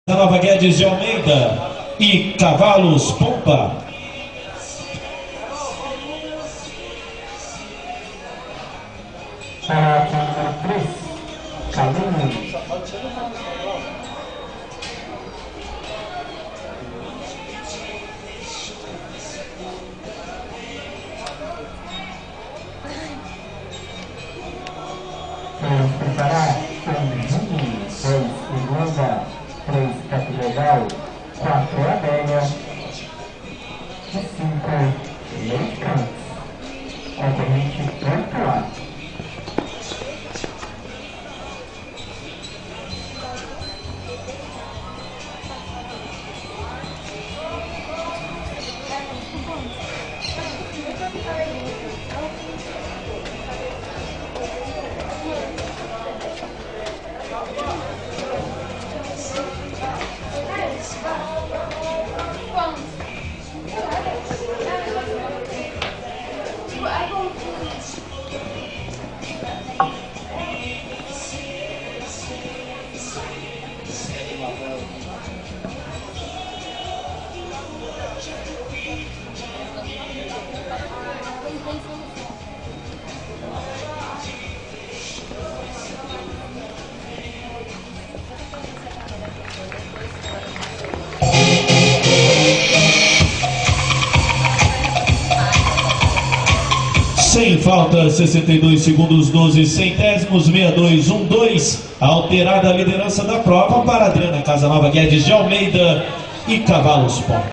Nova Guedes de Almeida e Cavalos Pompa. Para a 3, Caminho. Vamos preparar Caminho, 2 segunda, 3 catedral, 4 adélia e 5 leite canto. Concorrente pontuado. Sem falta, 62 segundos, 12 centésimos, 6212. Alterada a liderança da prova para Adriana Casanova Guedes de Almeida e Cavalos Pompa.